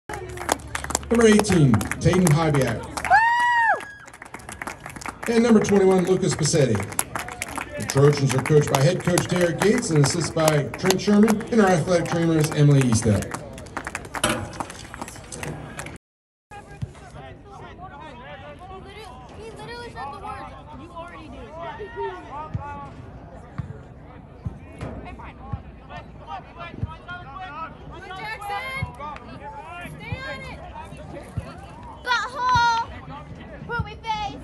Number 18, Tayten and number 21, Lucas Passetti. The Trojans are coached by head coach Derek Gates and assisted by Trent Sherman, and our athletic trainer is Emily Eastep. He literally said the words. You already do. Hey, fine. Go, Jackson! Stay on it! Butthole! Poopy face!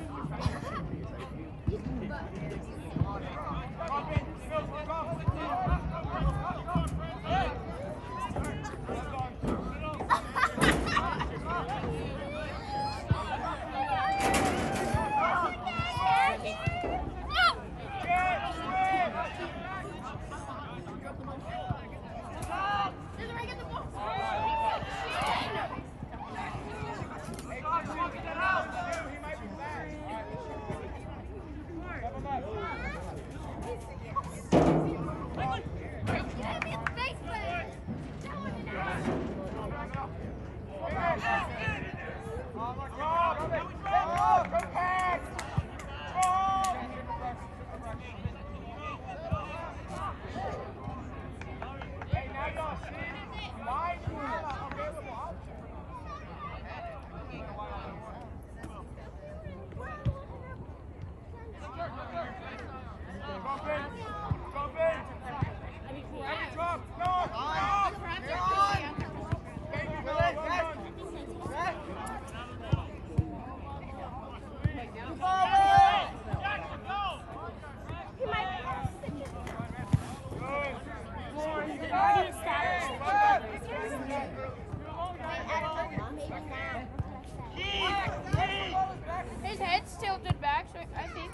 His head's tilted back, so I think.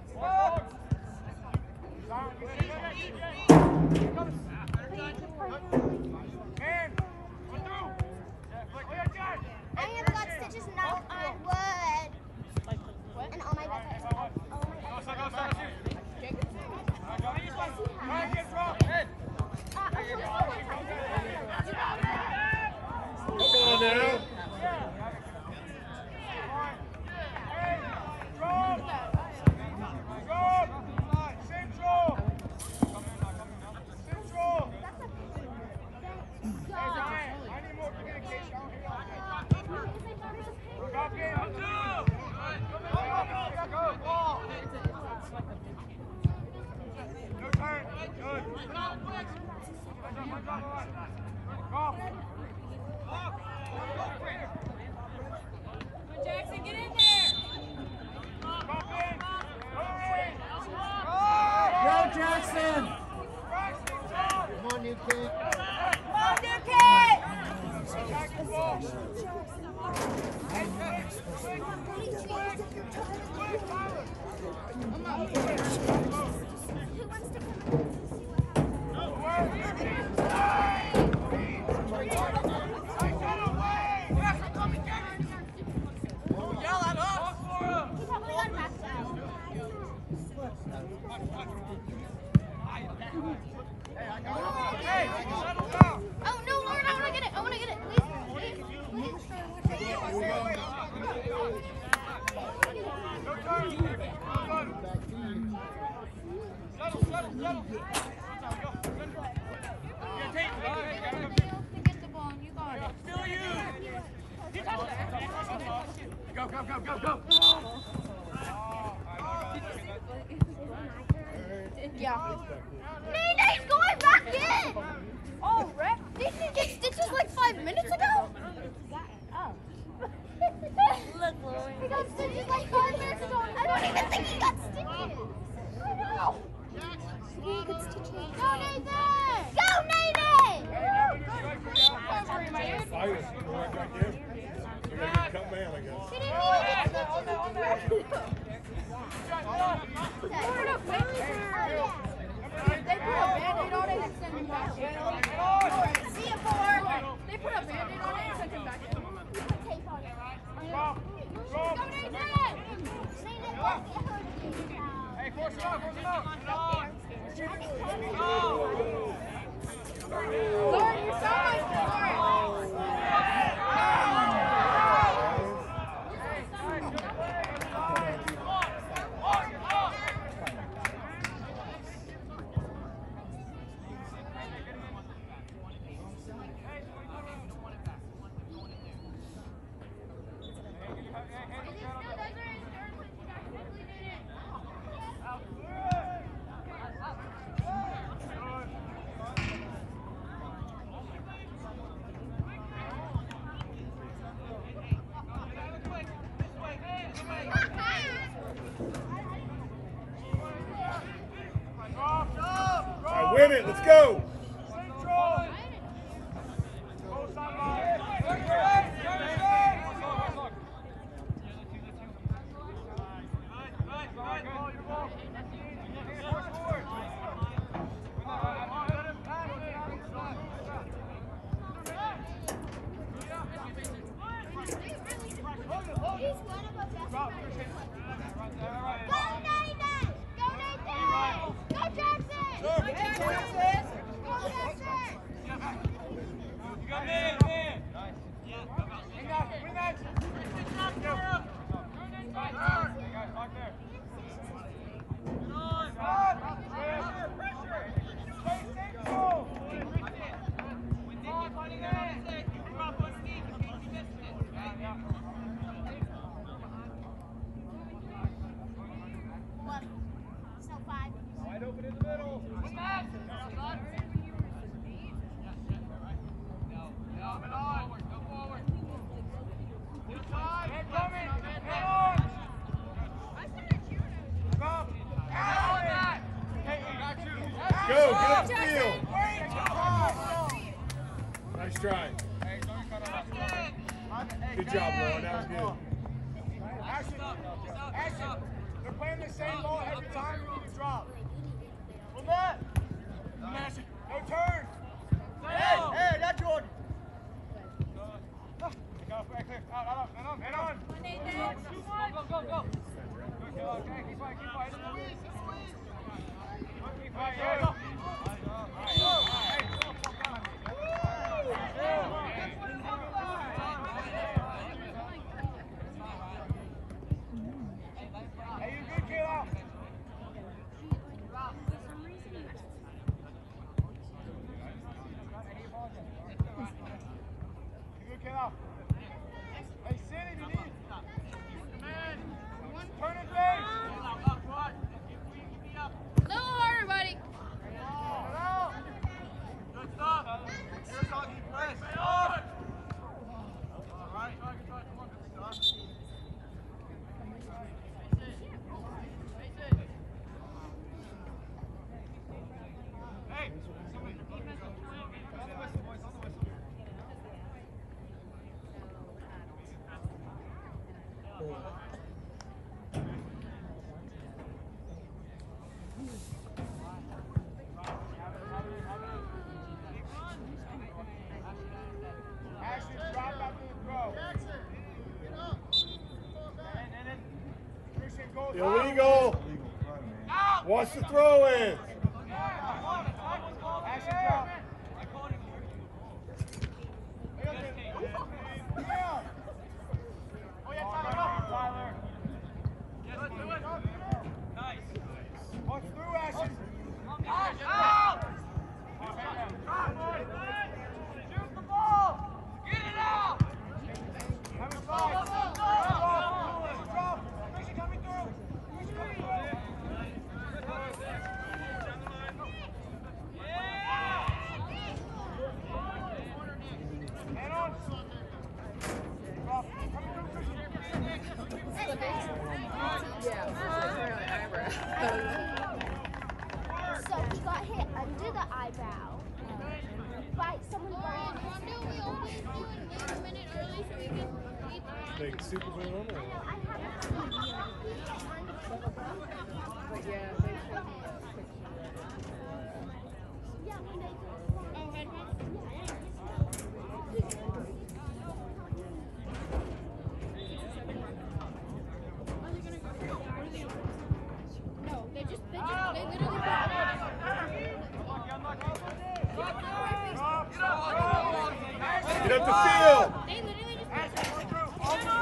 I have got stitches knocked on wood. And all my buttons. Oh Come on now. Jackson, get in there! Go, Jackson! Come on, new kid. Come on, new kid! Oh no, Lord, I want to get it. I want to get it. Please. Get the ball and you got it. Still you. Go, go, go, go, go. Yeah. Nene's going back in! Oh, Rick. Didn't you get stitches like 5 minutes ago? Oh. Look, Lord. He got stitches like 5 minutes ago. I don't even think he got stitches. I know. He got stitches. Go, Nathan! Go, Nathan! I was going back in. You're going to cut man, I guess. He didn't even get stitches. They put a band-aid on it and sent him back in. See you, four. They put a band-aid on it and sent him back in. Put tape on it. Go, Nathan! Hey, force it out, force it out. Lord, you're so much more. Win it. Let's go. Nice try. Good job, Lauren. That was good. Ashton, they're playing the same ball every time you need to drop. From that. No turn. Hey, that's Jordan. Head on. Go. Okay, keep fighting. Keep fighting. Hey, Sid, if you need. Turn it face. A little harder, buddy. Good stuff. Here's all you press. All right. Good stuff. Hey, somebody. On the whistle, boys, on the whistle. Ashton, drop after the throw. Christian, goes Illegal. Watch the throw in. Ashton, drop. Oh, yeah, Tyler. Nice. Watch through, Ashton. Shoot the ball. Get it out. Have a fight. Christian coming through. Head on. So he got hit under the eyebrow by someone wearing We always do it a minute early so we can eat. Make it super good on there. No, they literally Get up the field. They literally just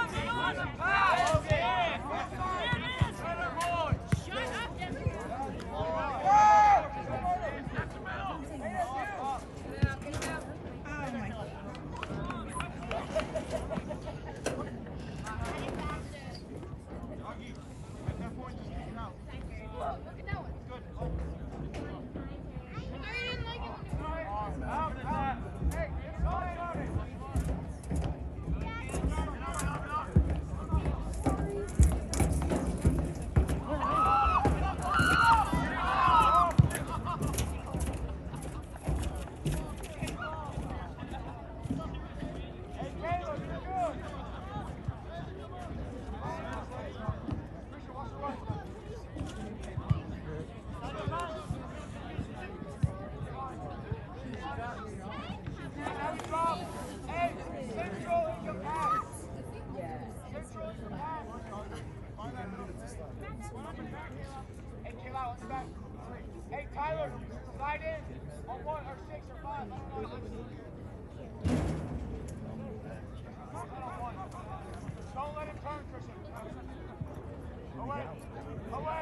Don't let him turn, Christian. Away. Away.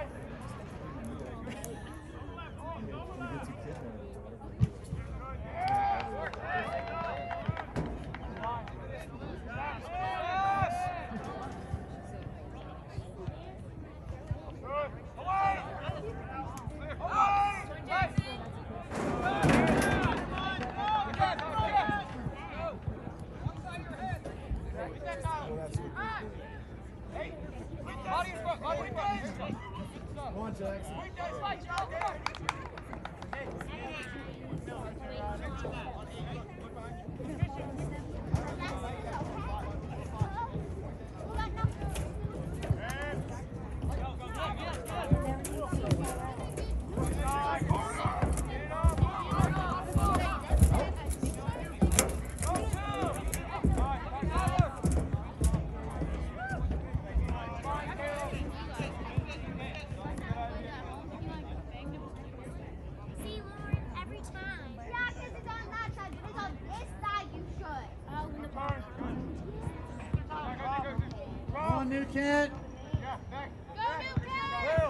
Come on, Jackson. See, Lauren, every time. Yeah, because it's on that side, but it's on this side you should. Oh, in the park. Come on, New Kent. Go, New Kid!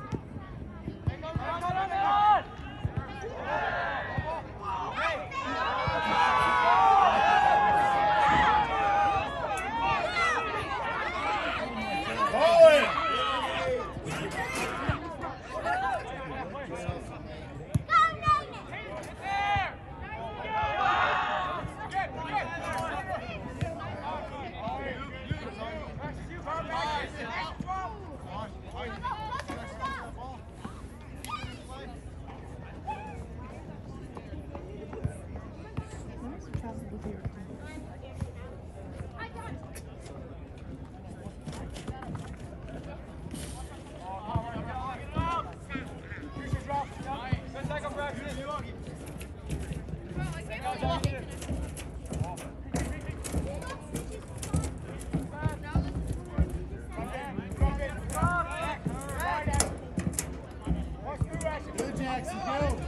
Good, Jackson. Go.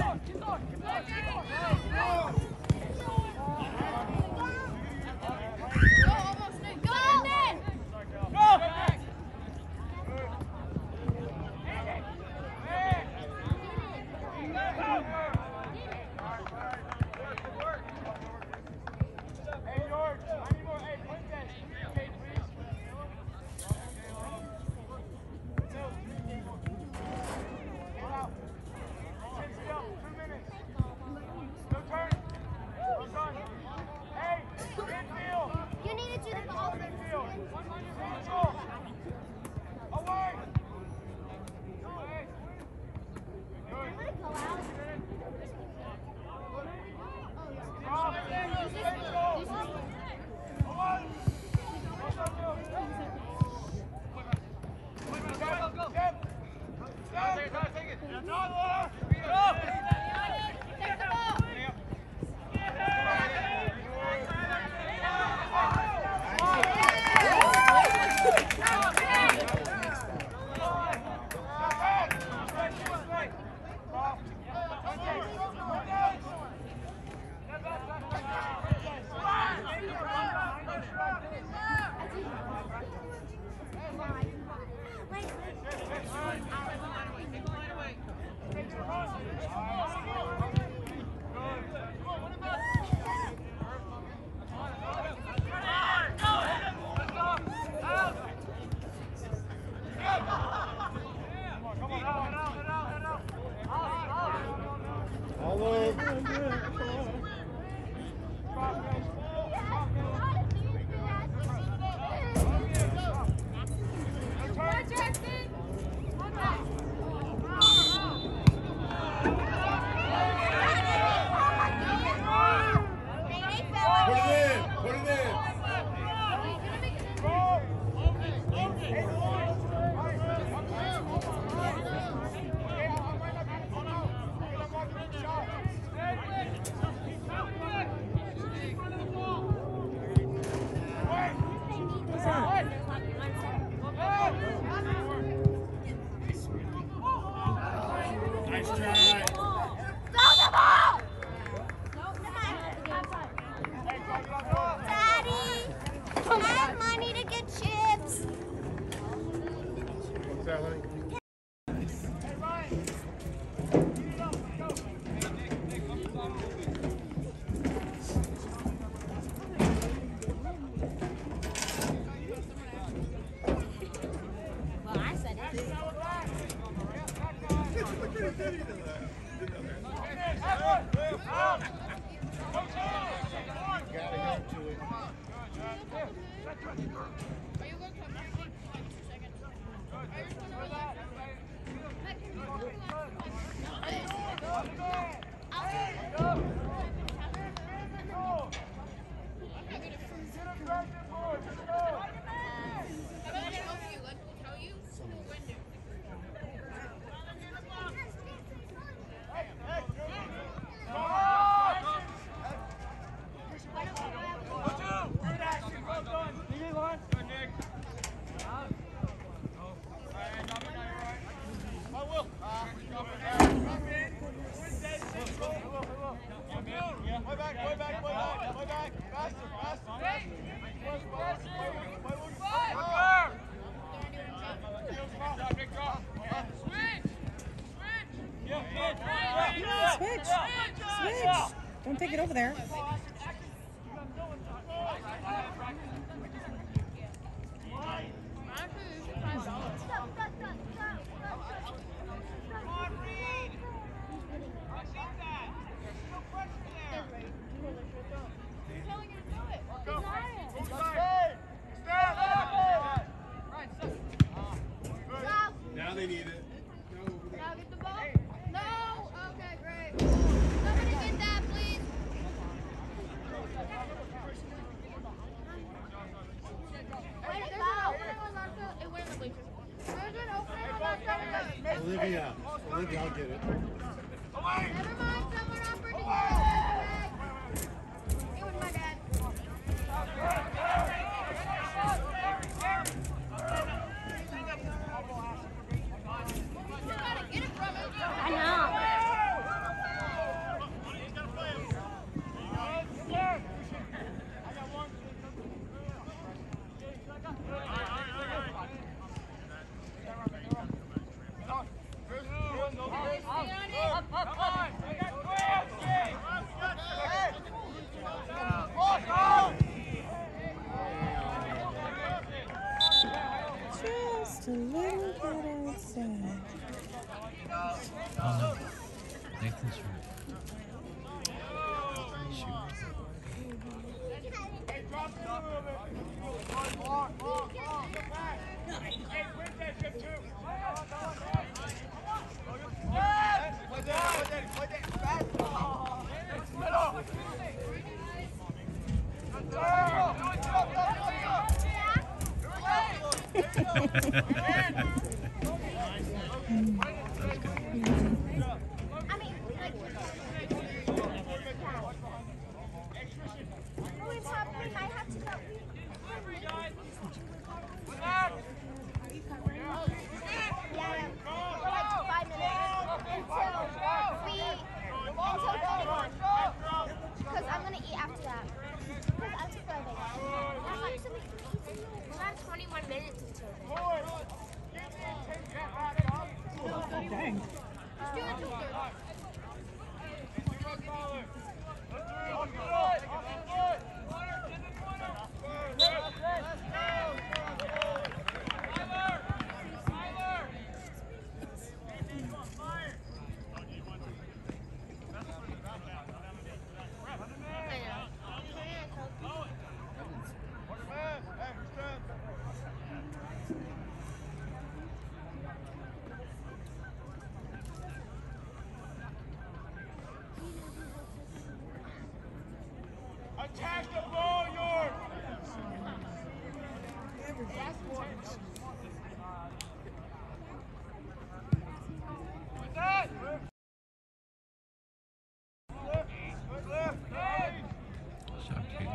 You need to do the ball. Go out. Go! out, honey. Well, I said it. Switch. Switch. Don't take it over there. Now they need it. Now get the ball. No. Okay, great. Somebody get that, please. Wait, there's an opening on that side. It went in the bleachers. There's an opening on that side. Olivia, I'll get it. Never mind, someone offered to get it. It was my dad. You gotta get it from him. I know. Just a little bit outside. Nathan's right. Because I'm going to eat after that. Because I'm too early. We're at 21 minutes until then. Dang. Just do it till third. Attack the ball, York! With that! Shot kicker.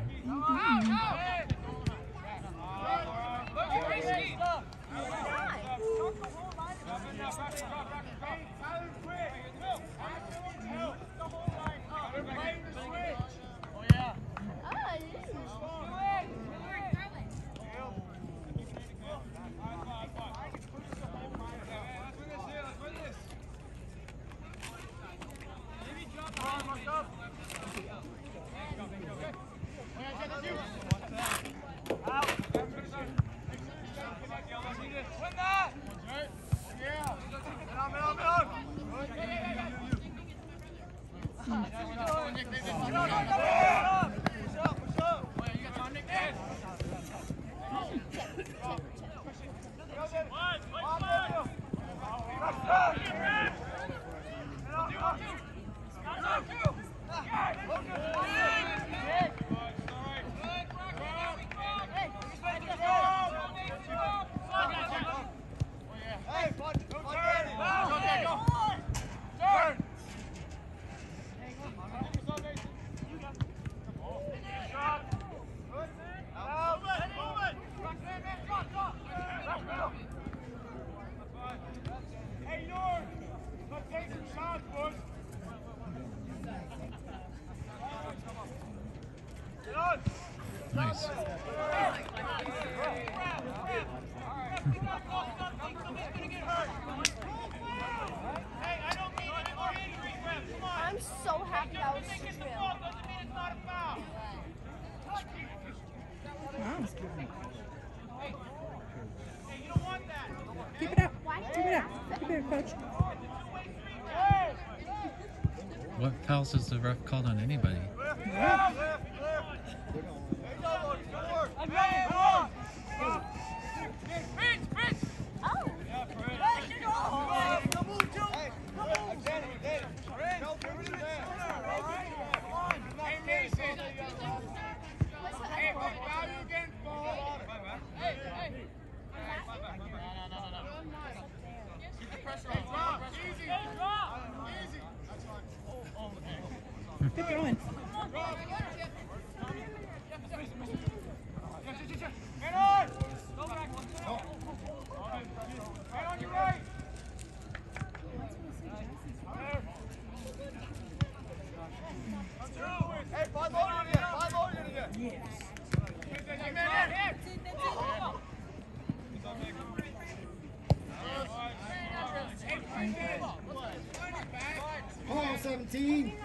injuries. I'm so happy I was stripped. Wow. Keep it up. Keep it up. Keep it up, coach. What fouls has the ref called on anybody? Keep going. Come on, 17.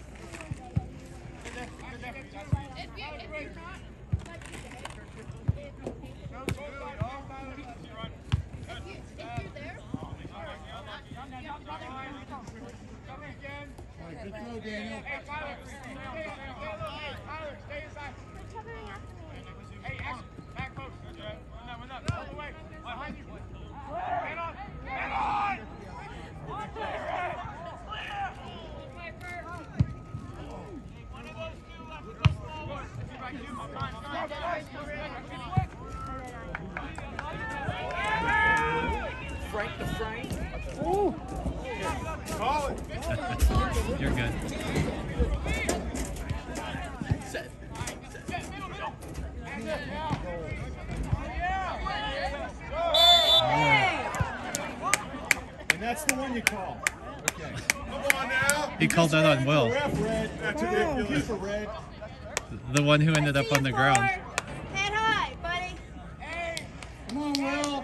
Good throw, Daniel. Hey, Tyler, stay inside. Hey, action. Back post. Win up. All the way. Behind you. Head on. Head on! One of those two left to go forward. Back you. Frank the Frank. Ooh. Call it. You're good. Set. And that's the one you call. Okay. Come on now. He called that on Will, Ref red. That's ridiculous. For red. the one who ended up on the ground. Head high, buddy. Come on, Will.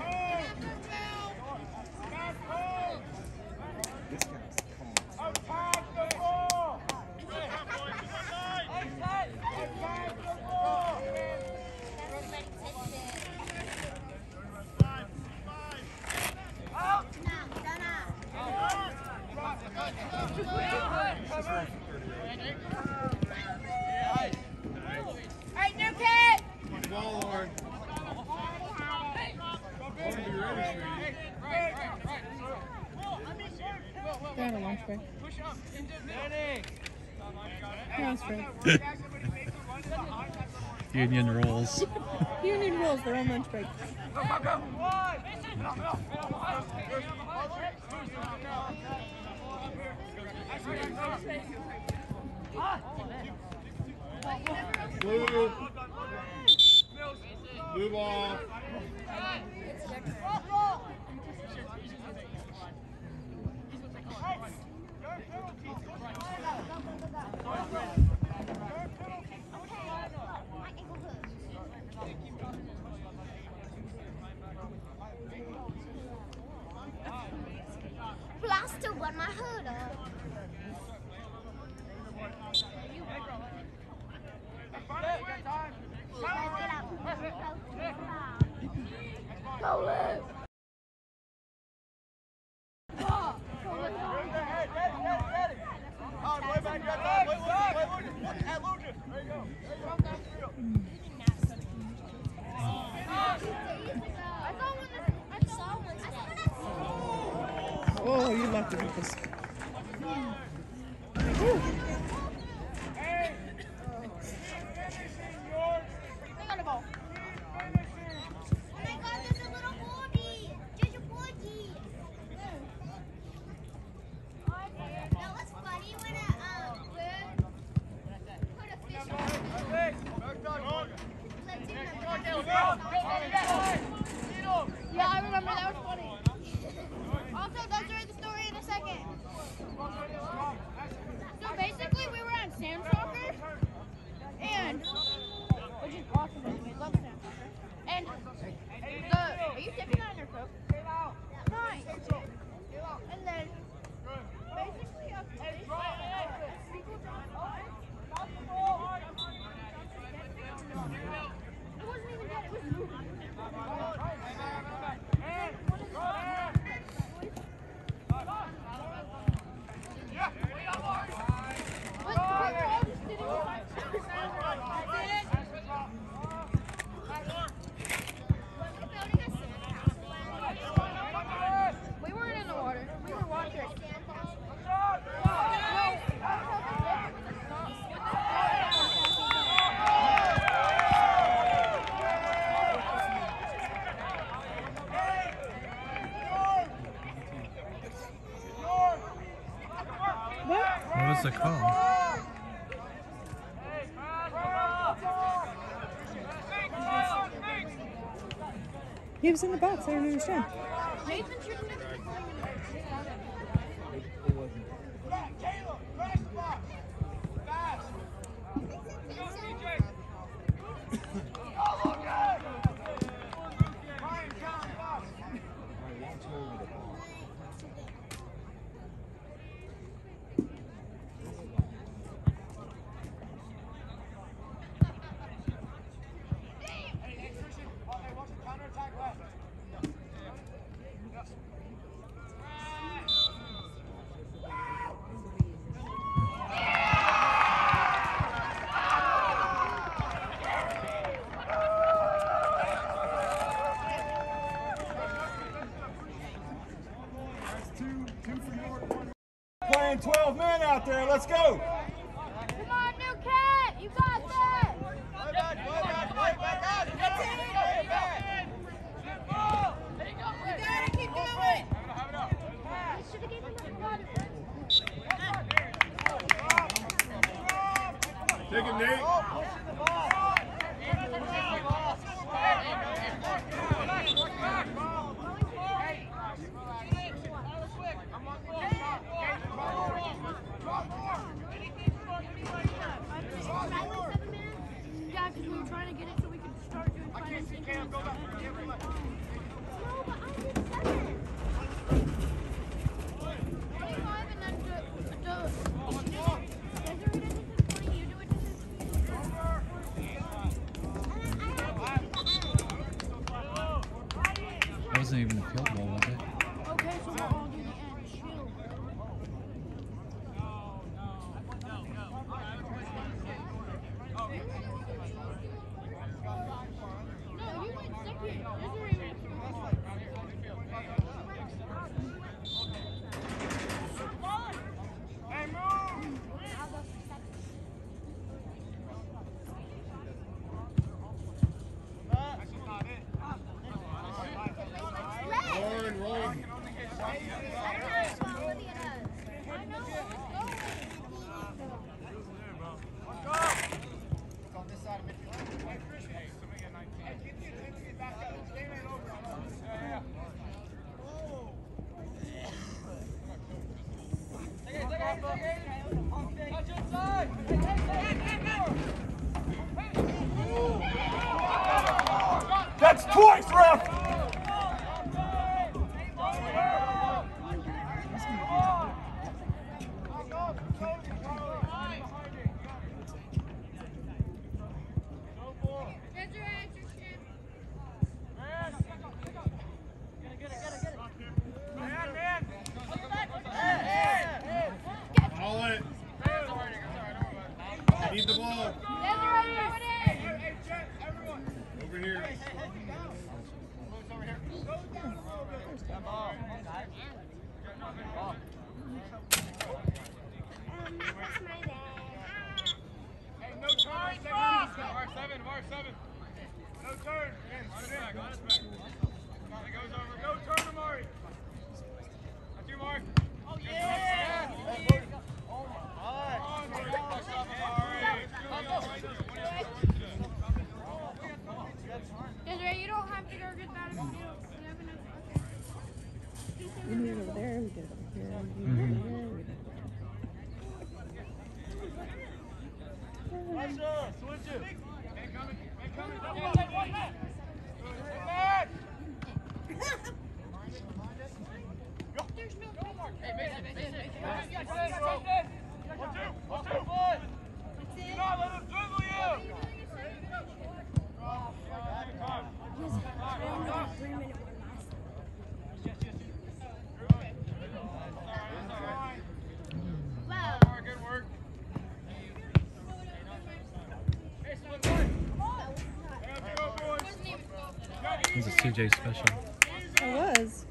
Hey, new kid. Ball, Lauren. They're on a lunch break. They're on straight. Union rules. Union rules. They're on lunch break. Blue. Blue ball. Blaster what my hood up. Go live. Oh, you lucky Lucas. Hang on the ball. Oh my God, there's a little booty. There's a booty. That was funny when put a fish on Yeah, I remember that was funny. Also, they'll tell the story in a second. So basically, we were on sand soccer, and we're just walking the call? He was in the box. I don't understand. Playing 12 men out there. Let's go. Come on, new cat. You got that. You gotta keep going. Should have given him water. Take him, Nate. Yeah, because we were trying to get it so we could start doing financing. No, but I did 7. 25 and then Desiree does it to 20, you do it to 15. That wasn't even a field goal, was it? Okay, so we'll all do the end. Chill. No, you went second. Desiree went Hey, move. Rolling, rolling. That's twice, ref. Haul it. Need the ball. Over here. Hey, no turn. R7. No turn. On his back. It goes over. No turn, Amari. That's you, Mark. Oh, yeah. Desiree, you don't have to go get that if you don't. You have enough. Okay. We did it over there. We did it over here. We did it over there. We did it Switch it. There's no It was a CJ special. It was.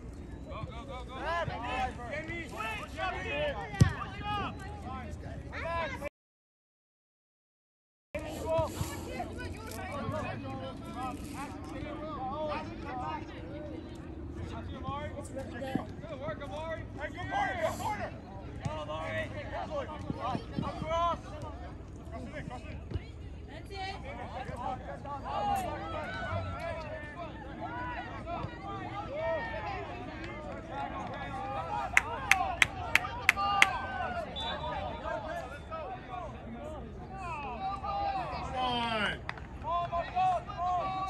It's really good. Good work, Amari. Hey, good corner. Go, Amari.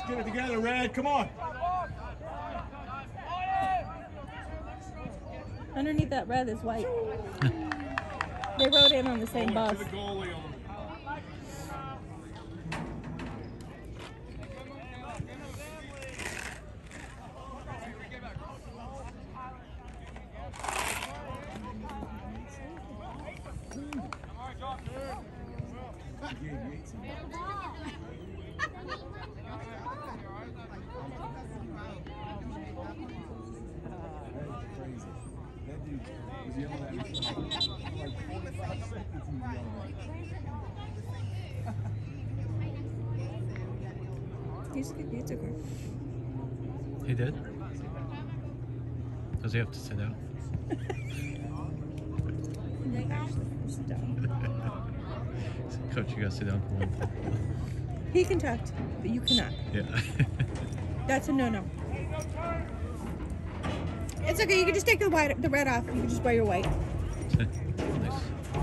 Let's get it together, Red. Come on. Underneath that red is white. They rode in on the same bus. To the goalie on. He took her. He did? Does he have to sit out? They actually sit down. Coach, you gotta sit down for one thing. He can tuck, but you cannot. Yeah. That's a no-no. It's okay. You can just take the red off. You can just wear your white. Nice.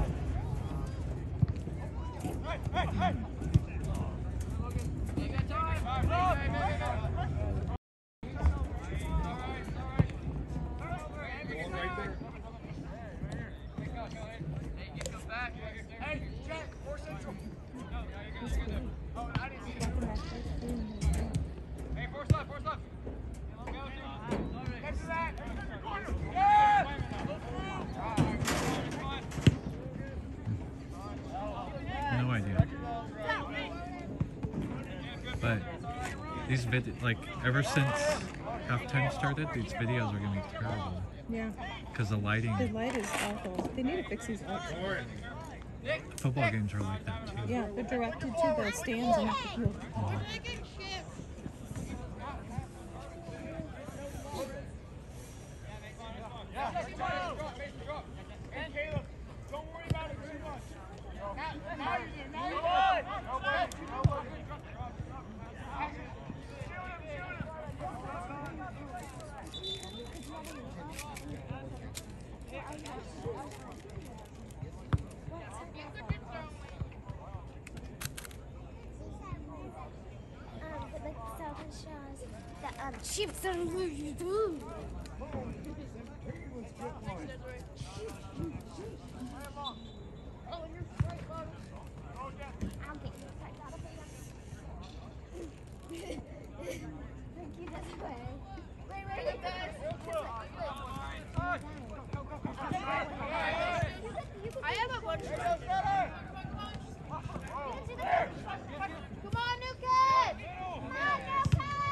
No idea. But these like ever since halftime started, these videos are gonna be terrible. Yeah. Because the lighting. The light is awful. They need to fix these up. Football games are like that too. Yeah, they're directed to the stands and not the field. Chips are really good. I have a bunch of Come on, new kid! Come on, new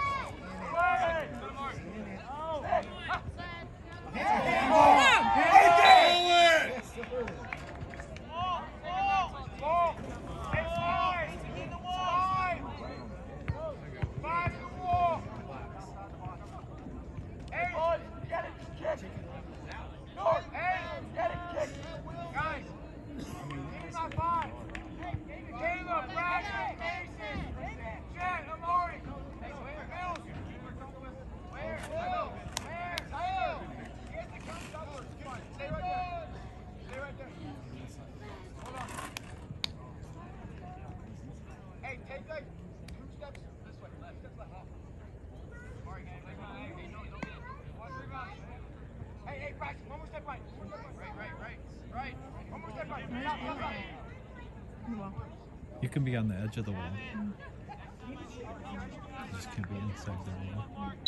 You can be on the edge of the wall. You just can't be inside the wall.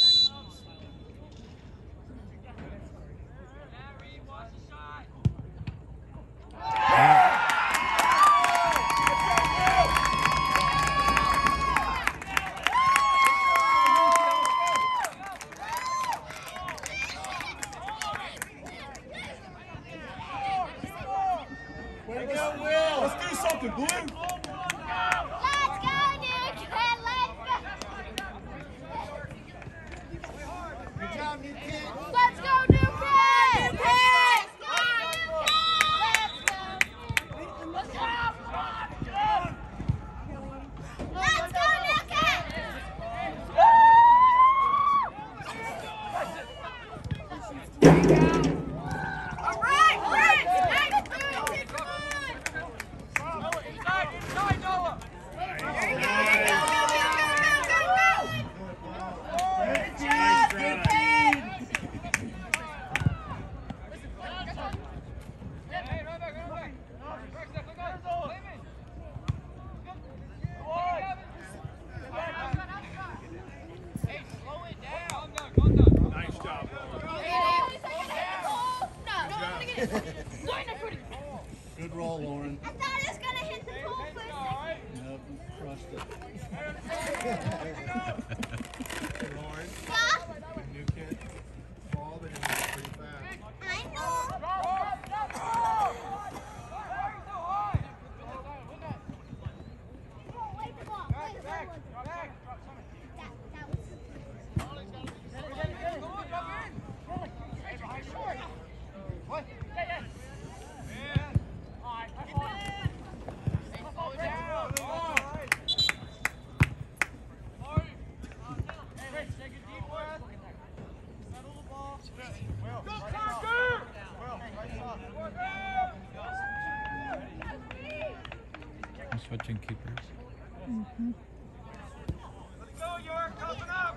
Way to go, Will. Let's do something, Blue. Let's go, new kid. Let's go. Lauren, Yeah. the new kid, ball, they're going to be pretty fast. I know. Wait the ball. Wait the ball. That was. I'm switching keepers. Let's go, York. Open up.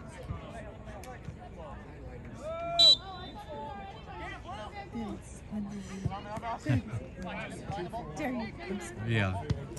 Yeah.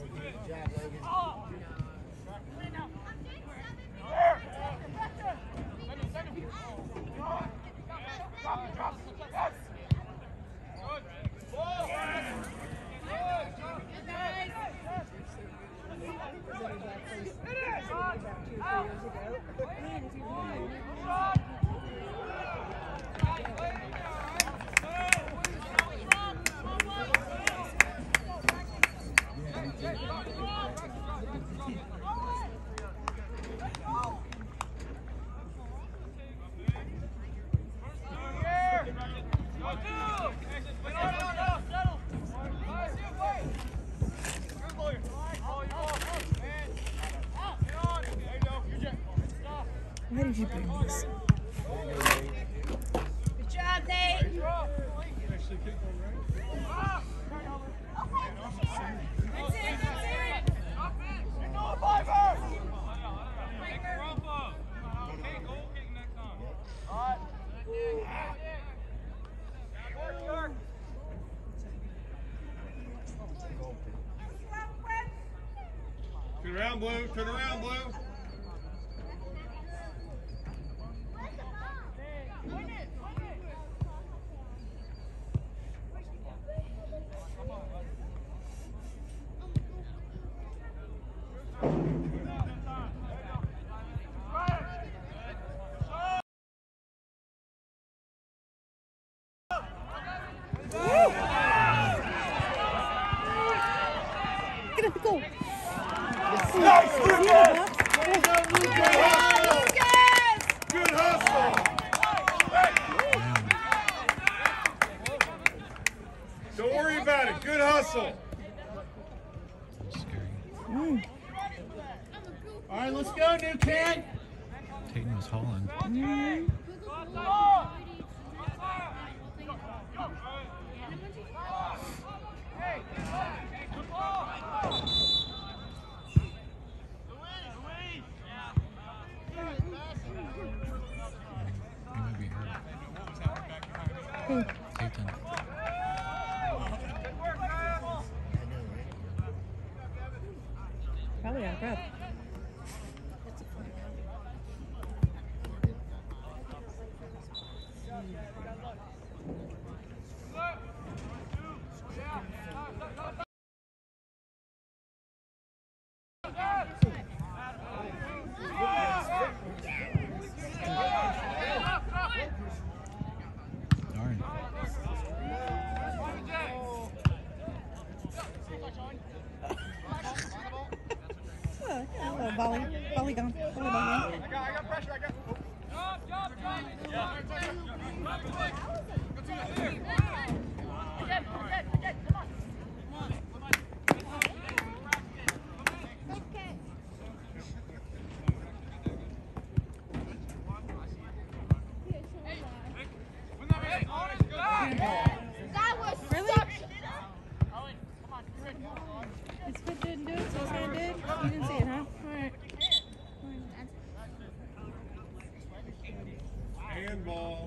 Why did you bring this? Good job, Nate. Turn around, Blue. Turn around, Blue. Get up, go. Good hustle. Don't worry about it. Good hustle. That's scary. All right, let's go, new kid. Tayten was hauling. He might be hurt. Tayten. Probably out of breath. Darn. Oh, hello, volley. Volley gone. Volley gone. I got pressure. I got. Drop. Again. Come on. That was Really? such. His foot didn't do it, so his hand did? You didn't see it, huh? Alright. Handball.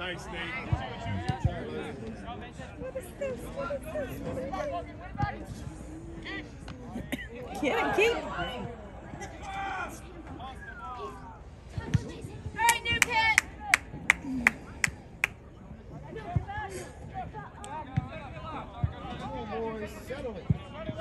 Nice, Nate. What is this? What is this? Get it, keep. Hey, new kid! Come on, boys. Settle it.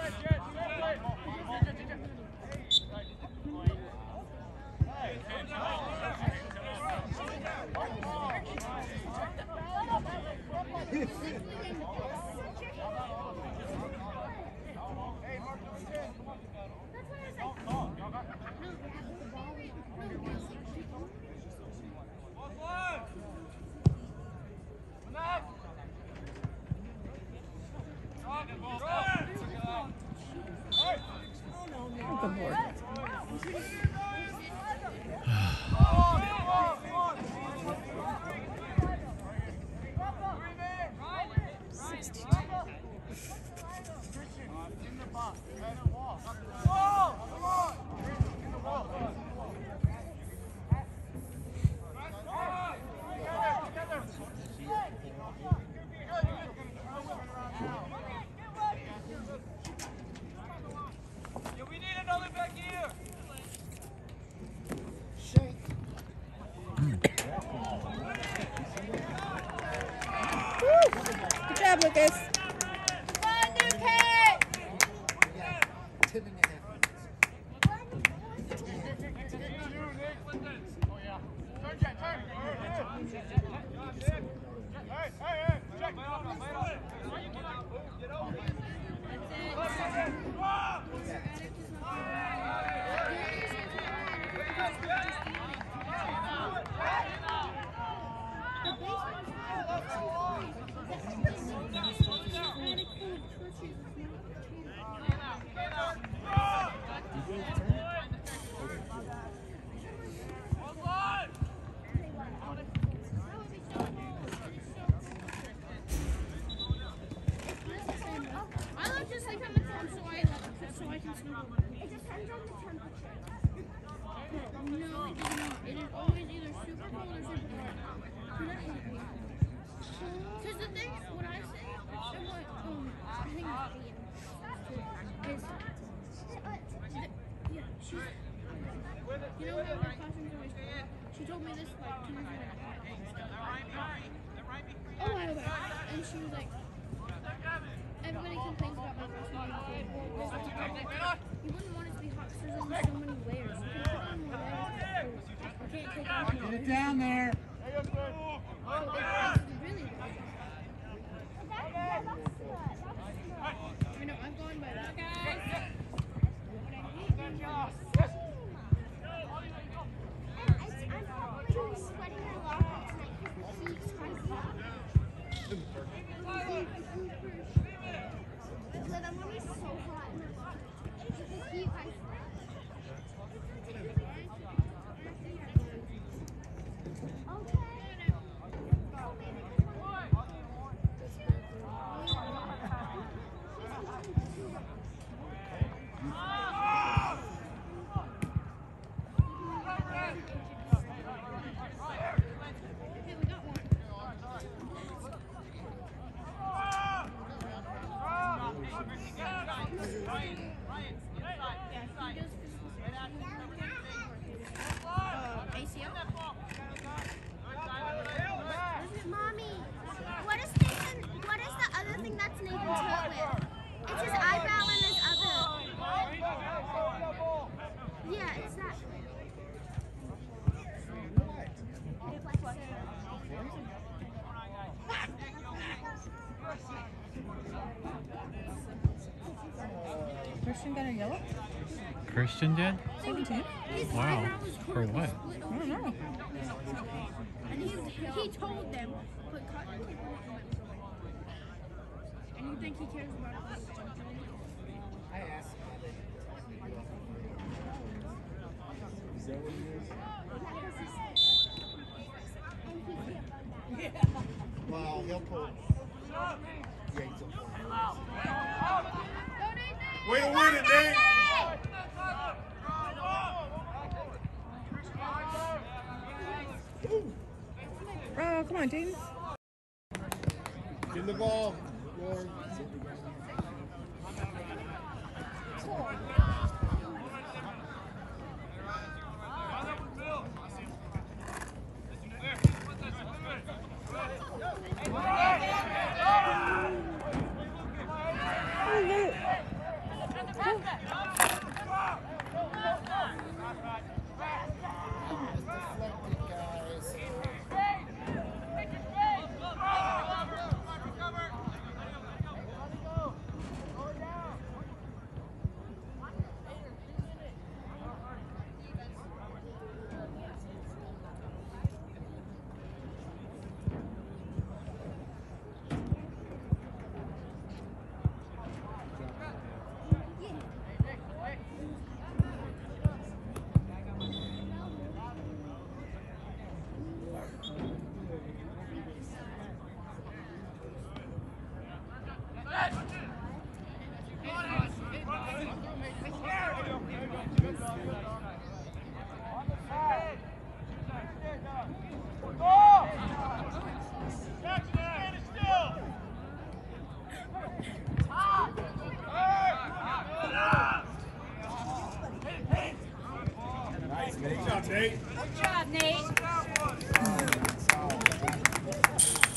Good board. We need another back here. Good job, Lucas. Come on, new kid! Tipping it half. Turn, Jack, turn. Hey, check. Get over. I love just like on the top so I can snowboard. It depends on the temperature. No, it does not. It is always either super cold or super warm. And I hate it. Because the thing, what I say, and what I think is yeah, she's, you know how my classroom's always cold? She told me this like 2 years ago. A while back, and she was like, everybody complains about my classroom being cold. You wouldn't want it to be hot because there's only so many layers. You can put on more layers. You can't take off more Get layers. it down there. It's really bad. I know, I'm going by that. I'm probably sweating a lot tonight because the heat's crazy. But I'm gonna be so hot. The heat, Okay, we got one. ACL? Mommy, what is Nathan? What is the other thing that's Nathan's hurt with? It's his eyebrow and his other. Yeah, it's that. Christian got a yellow? Christian did? 17? Wow. For what? I don't know. And he told them, put cotton tape on it and went with it. And you think he cares about it? I asked. Is that what it is? Well, he'll pull. Yeah, he's a Way to win it, Nate. Oh, come on, Tayten. Give the ball, Lord. Good job, Nate. Good job, Nate.